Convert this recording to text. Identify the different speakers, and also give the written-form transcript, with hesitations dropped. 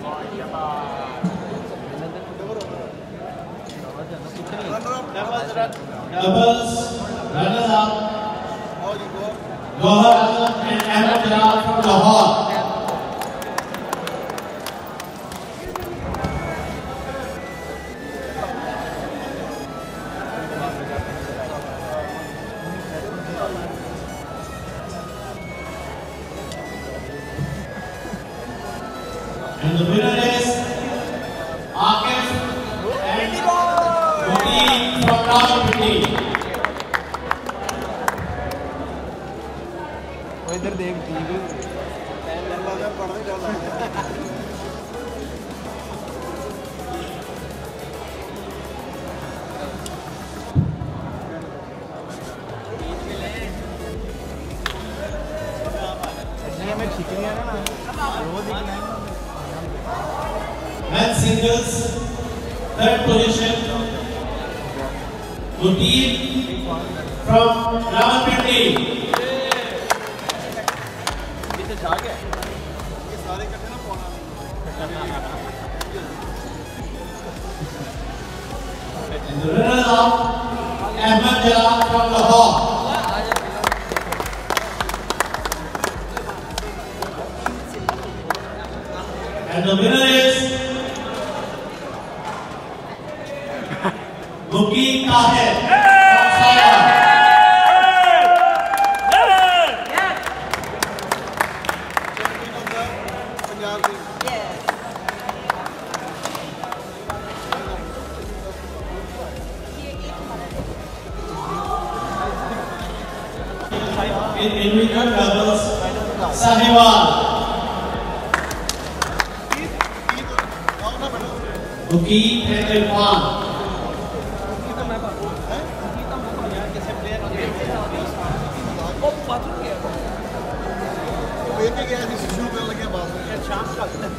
Speaker 1: Doubles, runners up, Gohar and Ahmed Jalal from Lahore. And the winner is Akif and Modi from Lahore.
Speaker 2: इधर देख TV में ठीक नहीं आ रहा ना रोज
Speaker 1: Men's singles, third position, Modi from Rawalpindi. And the runners up, Ahmed Jalal from Lahore. And the winner is Muki Tahir from Sajeel.
Speaker 3: Punjab. In individual doubles, Sajeel, Muki and Irfan. शुरू करने लगे बात